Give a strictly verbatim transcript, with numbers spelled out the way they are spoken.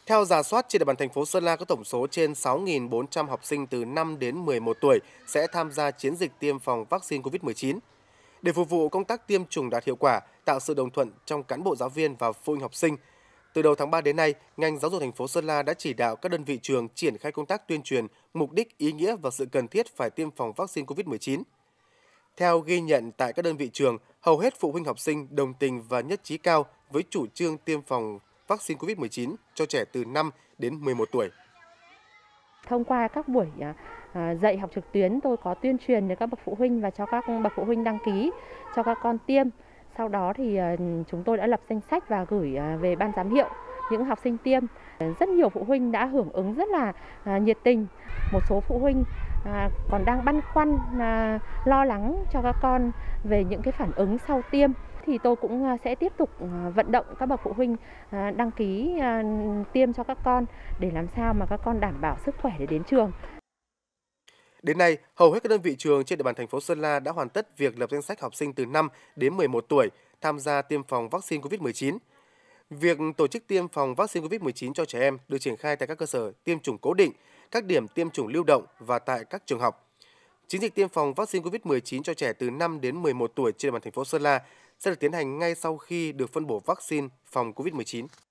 Theo rà soát, trên địa bàn thành phố Sơn La có tổng số trên sáu nghìn bốn trăm học sinh từ năm đến mười một tuổi sẽ tham gia chiến dịch tiêm phòng vaccine covid mười chín. Để phục vụ công tác tiêm chủng đạt hiệu quả, tạo sự đồng thuận trong cán bộ giáo viên và phụ huynh học sinh, từ đầu tháng ba đến nay, ngành giáo dục thành phố Sơn La đã chỉ đạo các đơn vị trường triển khai công tác tuyên truyền mục đích, ý nghĩa và sự cần thiết phải tiêm phòng vaccine covid mười chín. Theo ghi nhận tại các đơn vị trường, hầu hết phụ huynh học sinh đồng tình và nhất trí cao với chủ trương tiêm phòng vaccine covid mười chín cho trẻ từ năm đến mười một tuổi. Thông qua các buổi à, dạy học trực tuyến, tôi có tuyên truyền đến các bậc phụ huynh và cho các bậc phụ huynh đăng ký cho các con tiêm. Sau đó thì à, chúng tôi đã lập danh sách và gửi à, về ban giám hiệu những học sinh tiêm. Rất nhiều phụ huynh đã hưởng ứng rất là à, nhiệt tình. Một số phụ huynh à, còn đang băn khoăn à, lo lắng cho các con về những cái phản ứng sau tiêm. Thì tôi cũng sẽ tiếp tục vận động các bậc phụ huynh đăng ký tiêm cho các con để làm sao mà các con đảm bảo sức khỏe để đến trường. Đến nay, hầu hết các đơn vị trường trên địa bàn thành phố Sơn La đã hoàn tất việc lập danh sách học sinh từ năm đến mười một tuổi tham gia tiêm phòng vaccine covid mười chín. Việc tổ chức tiêm phòng vaccine covid mười chín cho trẻ em được triển khai tại các cơ sở tiêm chủng cố định, các điểm tiêm chủng lưu động và tại các trường học. Chiến dịch tiêm phòng vaccine covid mười chín cho trẻ từ năm đến mười một tuổi trên địa bàn thành phố Sơn La sẽ được tiến hành ngay sau khi được phân bổ vaccine phòng covid mười chín.